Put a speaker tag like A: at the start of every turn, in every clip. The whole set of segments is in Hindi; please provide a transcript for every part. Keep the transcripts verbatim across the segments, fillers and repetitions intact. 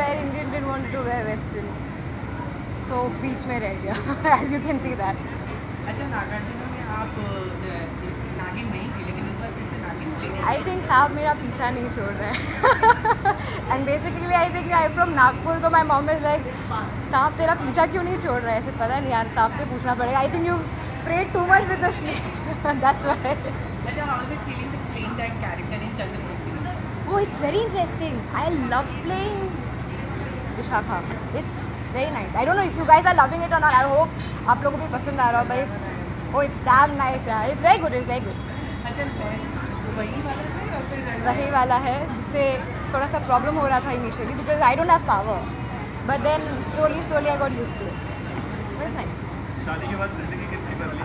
A: wear Indian, didn't want to wear Western. So beach में रह गया, as you can see that.
B: अच्छा नागार्जुन में आप नागिन नहीं थी लेकिन इस बार फिर से नागिन थे.
A: I think सांप मेरा पीछा नहीं छोड़ रहा है. And basically I think I'm from Nagpur, so my mom is like, सांप तेरा पीछा क्यों नहीं छोड़ रहा है? ऐसे पता नहीं यार, सांप से पूछना पड़ेगा. I think you prayed too much with the snake. That's why.
B: अच्छा, how is it feeling to playing that character in Chandramukhi?
A: Oh, it's very interesting. I love playing Vishakha. It's very nice. I don't know if you guys are loving it or not. I hope आप लोगों को भी पसंद आ रहा हो. But it's oh, it's damn nice यार. It's very good. It's very good.
B: अच्छा, वही वाला है या फिर
A: वही वाला है जिससे थोड़ा सा प्रॉब्लम हो रहा था initially because I don't have power. But then slowly, slowly I got used to it. But it's nice.
C: शादी के बाद जिंदगी कितनी बदली?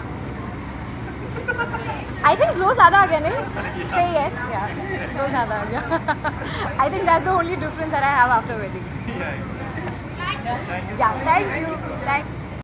A: I think glow ज़्यादा आ गया नहीं? Say yes, yeah. Glow ज़्यादा आ गया. I think that's the only difference that I have after wedding.
C: Yeah.
A: Yeah, thank you. Thank